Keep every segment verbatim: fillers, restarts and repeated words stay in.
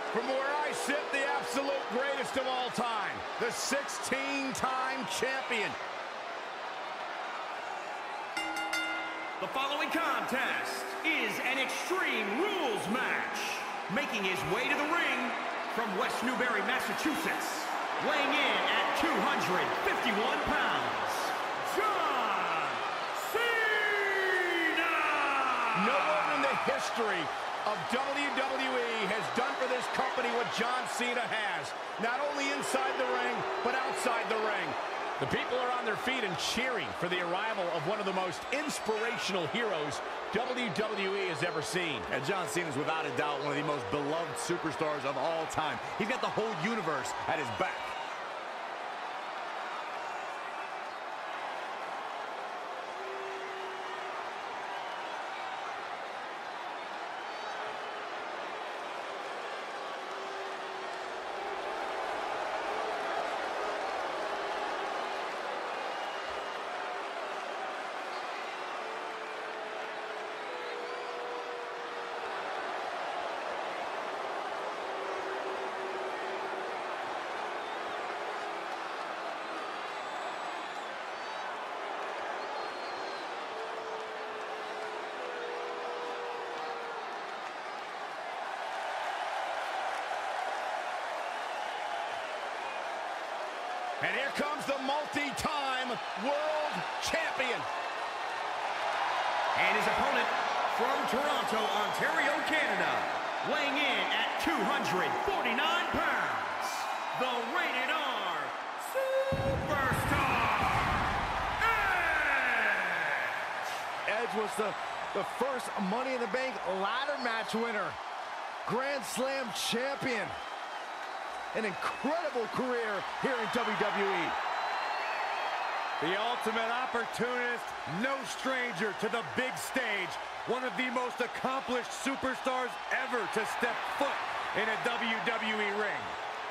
From where I sit, the absolute greatest of all time, the sixteen-time champion. The following contest is an Extreme Rules match. Making his way to the ring from West Newbury, Massachusetts, weighing in at two hundred fifty-one pounds, John Cena! No one in the history of W W E has done for this company what John Cena has. Not only inside the ring, but outside the ring. The people are on their feet and cheering for the arrival of one of the most inspirational heroes W W E has ever seen. And John Cena is without a doubt one of the most beloved superstars of all time. He's got the whole universe at his back. And here comes the multi-time world champion. And his opponent from Toronto, Ontario, Canada, weighing in at two hundred forty-nine pounds, the rated R Superstar, Edge! Edge was the, the first Money in the Bank ladder match winner, Grand Slam champion. An incredible career here in W W E. The ultimate opportunist, no stranger to the big stage. One of the most accomplished superstars ever to step foot in a W W E ring.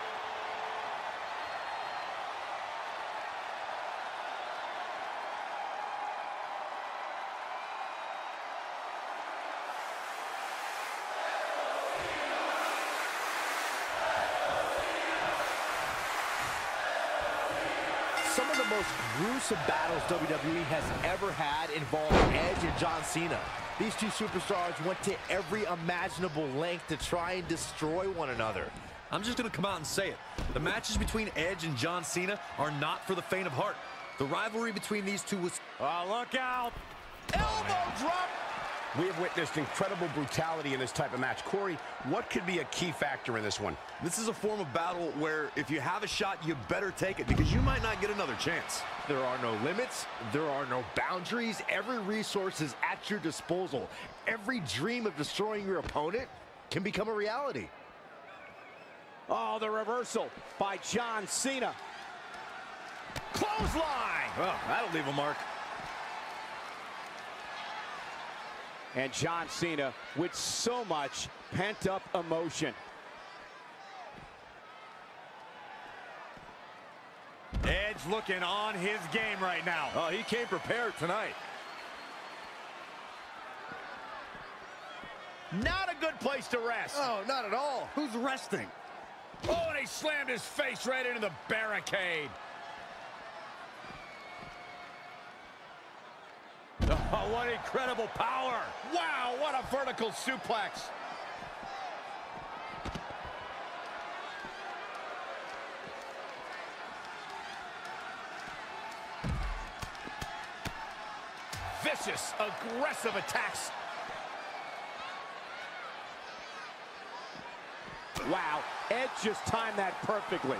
Some of the most gruesome battles W W E has ever had involve Edge and John Cena. These two superstars went to every imaginable length to try and destroy one another. I'm just going to come out and say it. The matches between Edge and John Cena are not for the faint of heart. The rivalry between these two was... Oh, look out! Elbow drop! We have witnessed incredible brutality in this type of match. Corey, what could be a key factor in this one? This is a form of battle where if you have a shot, you better take it because you might not get another chance. There are no limits. There are no boundaries. Every resource is at your disposal. Every dream of destroying your opponent can become a reality. Oh, the reversal by John Cena. Clothesline! Oh, that'll leave a mark. And John Cena with so much pent-up emotion. Edge looking on his game right now. Oh, he came prepared tonight. Not a good place to rest. Oh, not at all. Who's resting? Oh, and he slammed his face right into the barricade. Oh, what incredible power. Wow, what a vertical suplex. Vicious, aggressive attacks. Wow, Edge just timed that perfectly.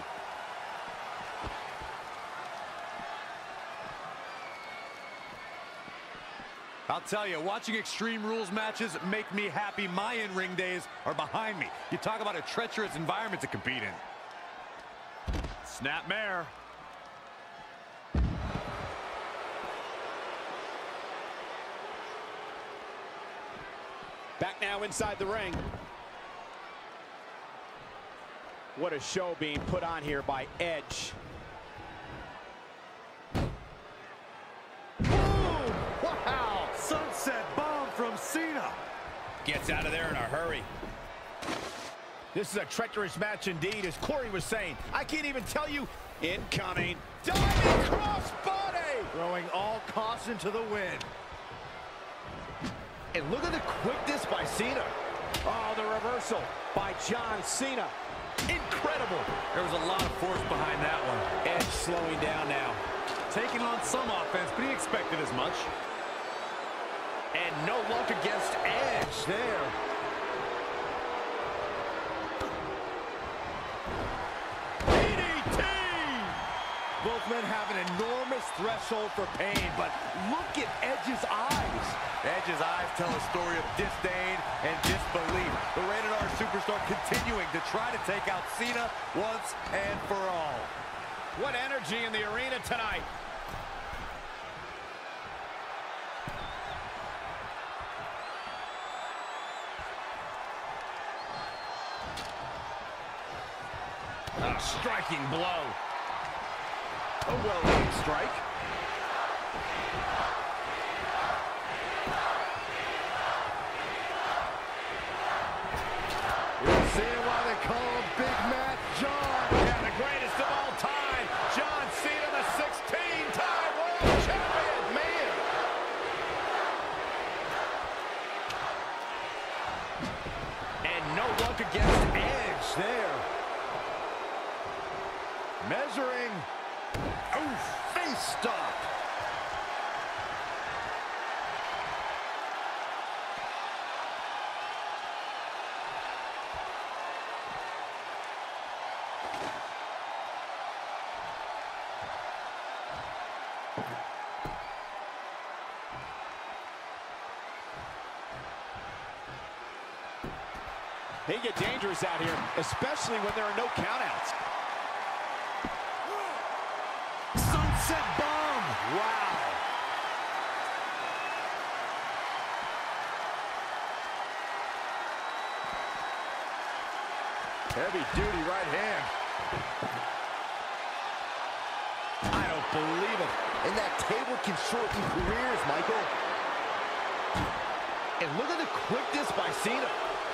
I'll tell you, watching Extreme Rules matches make me happy. My in-ring days are behind me. You talk about a treacherous environment to compete in. Snapmare. Back now inside the ring. What a show being put on here by Edge. Wow! Sunset bomb from Cena. Gets out of there in a hurry. This is a treacherous match indeed, as Corey was saying. I can't even tell you. Incoming. Diving crossbody. Throwing all caution to the wind. And look at the quickness by Cena. Oh, the reversal by John Cena. Incredible. There was a lot of force behind that one. Edge slowing down now. Taking on some offense, but he expected as much. And no luck against Edge there. Both men have an enormous threshold for pain, but look at Edge's eyes. Edge's eyes tell a story of disdain and disbelief. The Rated R Superstar continuing to try to take out Cena once and for all. What energy in the arena tonight. A striking blow. A well-aimed strike. You're seeing why they call him Big Matt John. Yeah, the greatest of all time. John Cena, the sixteen-time world champion. Man. And no luck against Edge there. Measuring. Oh, face stop. They get dangerous out here, especially when there are no countouts. Sunset bomb. Wow. Heavy duty right hand. I don't believe it. And that table can shorten careers, Michael. And look at the quickness by Cena.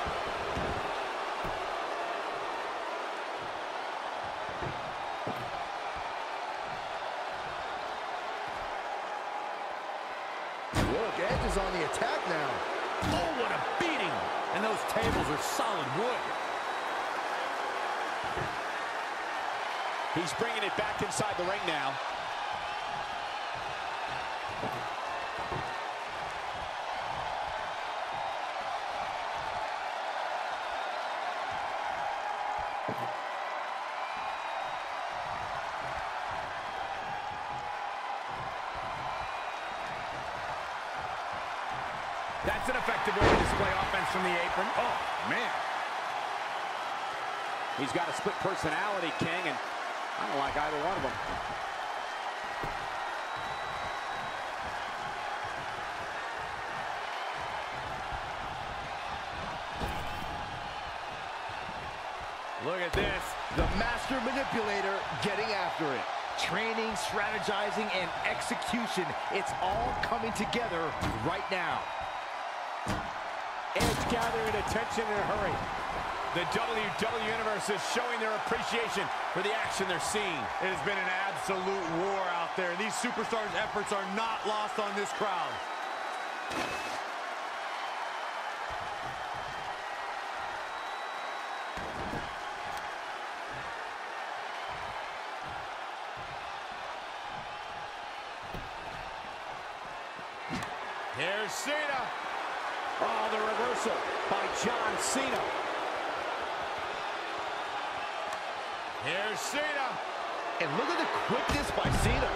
Look, Edge is on the attack now. Oh, what a beating. And those tables are solid wood. He's bringing it back inside the ring now. That's an effective way to display offense from the apron. Oh, man. He's got a split personality, King, and I don't like either one of them. Look at this. The master manipulator getting after it. Training, strategizing, and execution. It's all coming together right now. Edge gathering attention in a hurry. The W W E Universe is showing their appreciation for the action they're seeing. It has been an absolute war out there. These superstars' efforts are not lost on this crowd. Here's Cena. Oh, the reversal by John Cena. Here's Cena. And look at the quickness by Cena.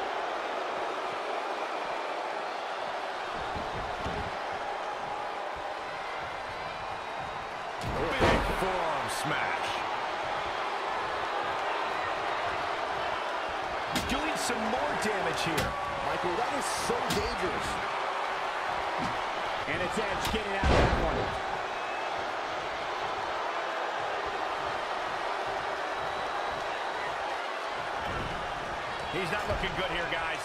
Big forearm smash. Doing some more damage here. Michael, that is so dangerous. And it's Edge getting out of that one. He's not looking good here, guys.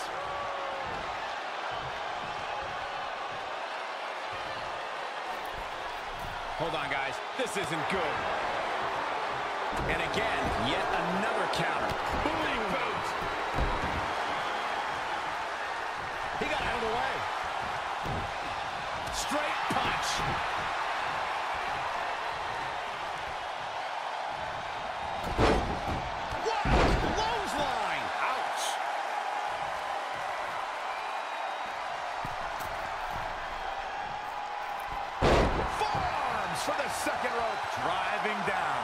Hold on, guys. This isn't good. And again, yet another counter. Big boot. He got out of the way. Straight punch. What a clothesline. Ouch. Forearms for the second rope. Driving down.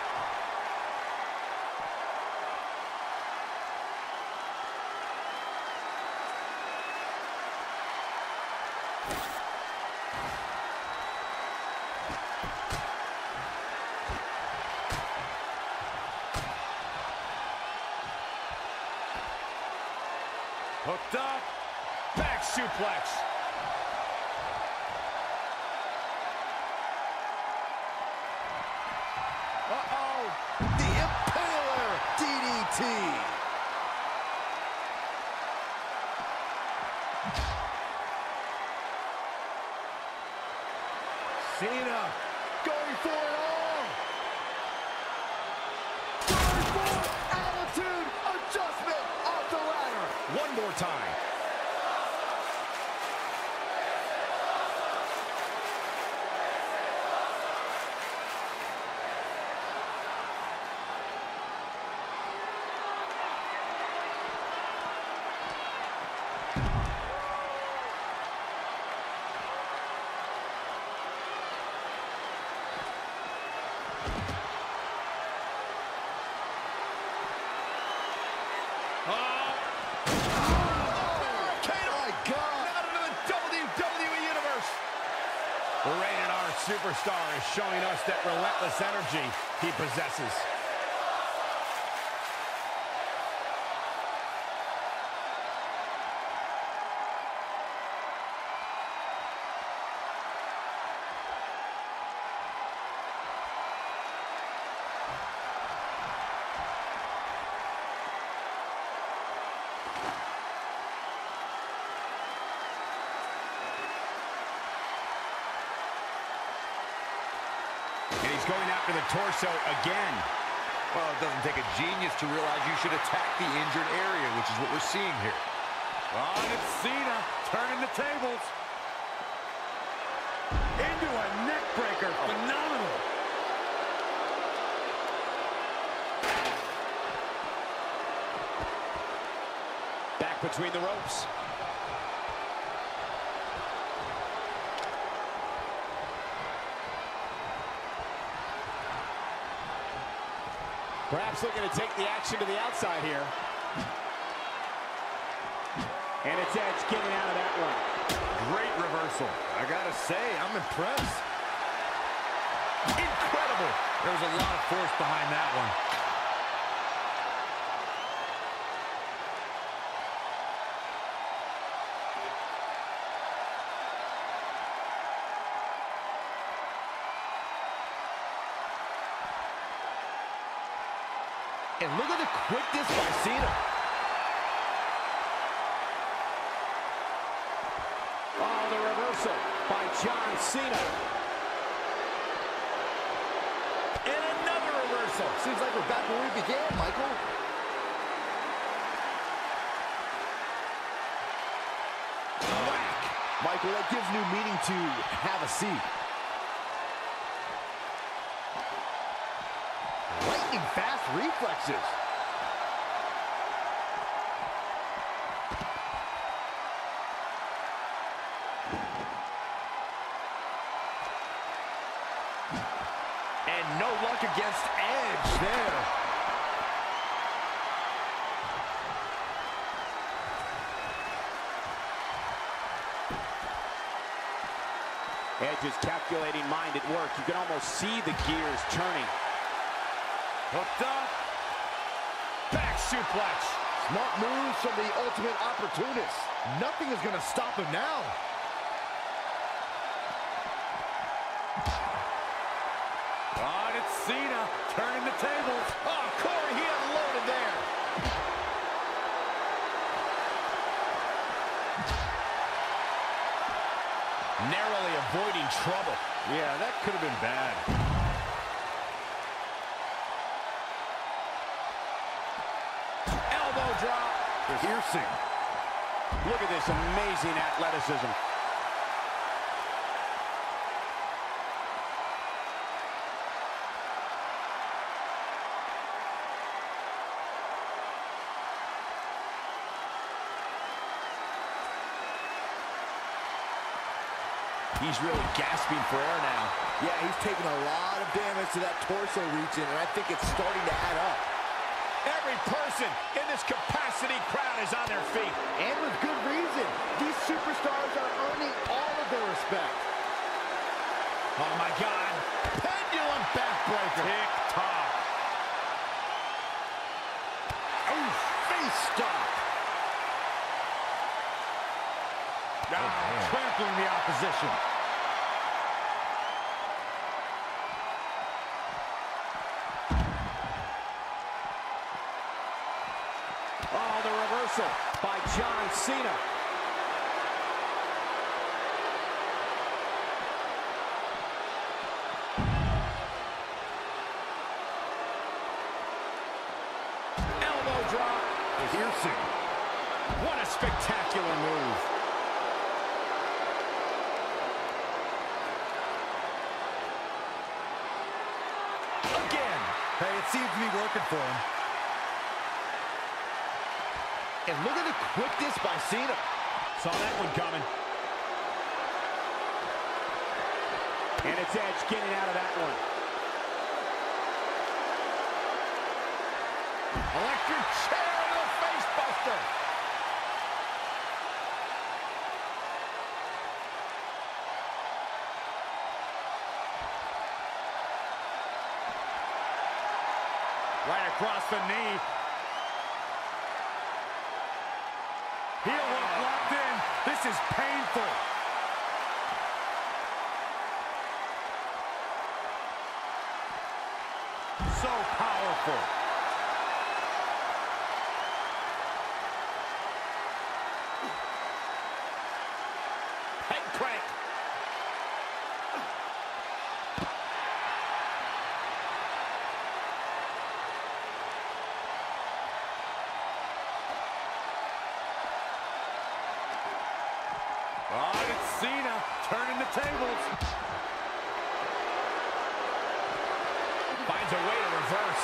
Hooked up. Back suplex. Uh-oh. The Impaler D D T. Cena going for it all. Going for attitude adjustment off the ladder. One more time. The Rated R Superstar is showing us that relentless energy he possesses. And he's going after the torso again. Well, it doesn't take a genius to realize you should attack the injured area, which is what we're seeing here. Oh, and it's Cena turning the tables. Into a neck breaker. Phenomenal. Back between the ropes. Perhaps looking to take the action to the outside here. And it's Edge getting out of that one. Great reversal. I gotta say, I'm impressed. Incredible. There was a lot of force behind that one. And look at the quickness by Cena. Oh, the reversal by John Cena. And another reversal. Seems like we're back where we began, Michael. Whack. Michael, that gives new meaning to have a seat. Lightning fast reflexes. And no luck against Edge there. Edge's calculating mind at work. You can almost see the gears turning. Hooked up. Back suplex. Smart moves from the ultimate opportunist. Nothing is going to stop him now. Oh, and it's Cena turning the tables. Oh, Corey, he unloaded there. Narrowly avoiding trouble. Yeah, that could have been bad. Piercing. Look at this amazing athleticism. He's really gasping for air now. Yeah, he's taking a lot of damage to that torso region, and I think it's starting to add up. Every person in this capacity crowd is on their feet. And with good reason. These superstars are earning all of their respect. Oh, my God. Pendulum backbreaker. Tick-tock. Oh, face stop. Now, oh, trampling the opposition. Oh, the reversal by John Cena. Elbow drop. Piercing. What a spectacular move. Again. Hey, it seems to be working for him. And look at the quickness by Cena. Saw that one coming. And it's Edge getting out of that one. Electric chair to the face buster. Right across the knee. Heel hook locked in. This is painful. So powerful. Head crank. Oh, it's Cena turning the tables. Finds a way to reverse.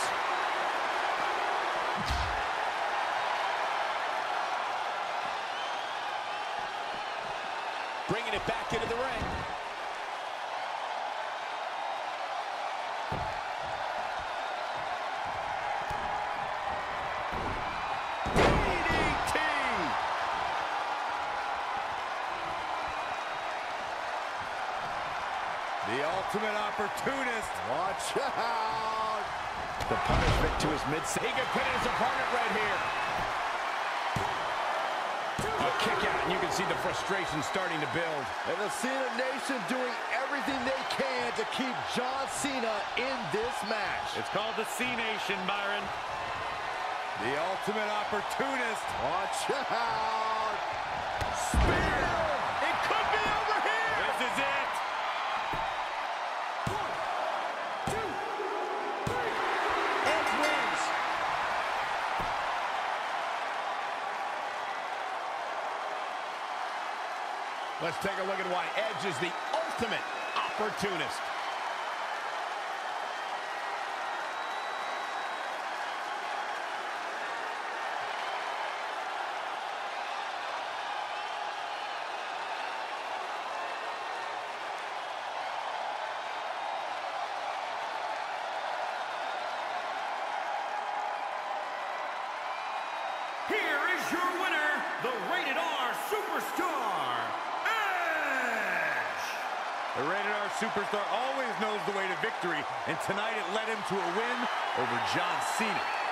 Bringing it back into the ring. The ultimate opportunist. Watch out. The punishment to his mid. He could pin his opponent right here. A kick out, and you can see the frustration starting to build. And the Cena Nation doing everything they can to keep John Cena in this match. It's called the C-Nation, Byron. The ultimate opportunist. Watch out. Spear. It could be over here. This is it. Let's take a look at why Edge is the ultimate opportunist. Here is your winner, the Rated R Superstar, The Rated R Superstar always knows the way to victory, and tonight it led him to a win over John Cena.